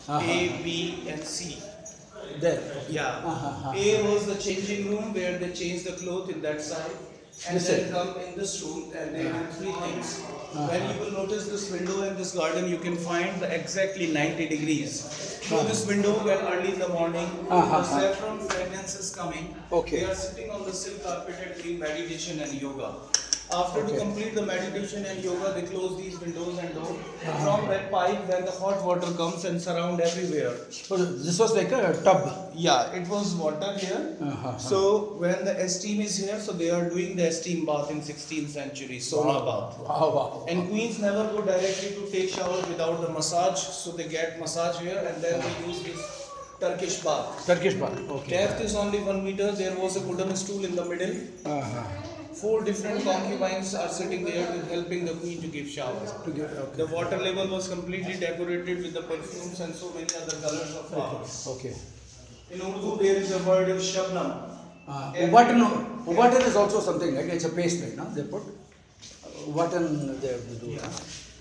A, B, and C. There. Yeah. A was the changing room where they change the clothes in that side, and This then side. come in this room and they do three things. When you will notice this window and this garden, you can find the exactly 90 degrees. Through this window, when early in the morning, the saffron fragrance is coming. Okay. They are sitting on the silk carpet and doing meditation and yoga. After to complete the meditation and yoga, they close these windows and doors. From that pipe, when the hot water comes and surround everywhere. So this was like a tub. Yeah, it was water here. So when the steam is here, so they are doing the steam bath in 16th century, sauna bath. Wow. And queens never go directly to take shower without the massage, so they get massage here and then they use this Turkish bath. Turkish bath. Okay. Depth is only 1 meter. There was a wooden stool in the middle. Four different concubines are sitting there helping the queen to give showers. The water level was completely decorated with the perfumes and so many other colors of flowers. Okay. In Urdu, there is a word of Shabnam. Ubatan is also something like it's a paste, right? No? They put Ubatan they have to do. Yeah.